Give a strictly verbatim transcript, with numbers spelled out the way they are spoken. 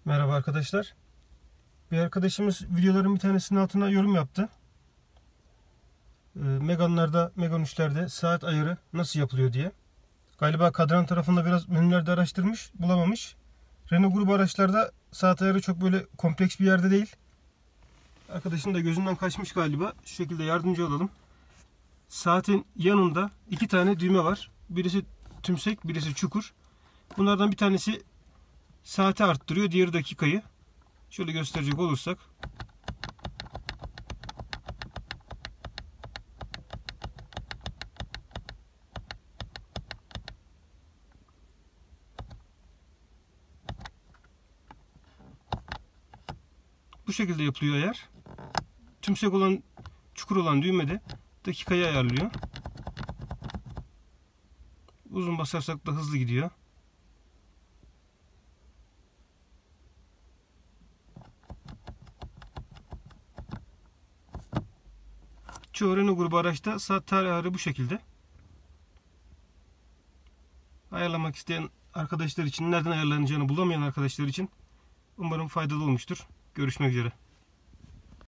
Merhaba arkadaşlar. Bir arkadaşımız videoların bir tanesinin altına yorum yaptı. Ee, Megane'larda, Megane üçlerde saat ayarı nasıl yapılıyor diye. Galiba kadran tarafında biraz menülerde araştırmış, bulamamış. Renault grubu araçlarda saat ayarı çok böyle kompleks bir yerde değil. Arkadaşın da gözünden kaçmış galiba. Şu şekilde yardımcı olalım. Saatin yanında iki tane düğme var. Birisi tümsek, birisi çukur. Bunlardan bir tanesi saati arttırıyor, diğeri dakikayı. Şöyle gösterecek olursak. Bu şekilde yapılıyor ayar. Tümsek olan, çukur olan düğme de dakikayı ayarlıyor. Uzun basarsak da hızlı gidiyor. Çoğu Renault grubu araçta saat tarih ayarı bu şekilde. Ayarlamak isteyen arkadaşlar için, nereden ayarlanacağını bulamayan arkadaşlar için umarım faydalı olmuştur. Görüşmek üzere.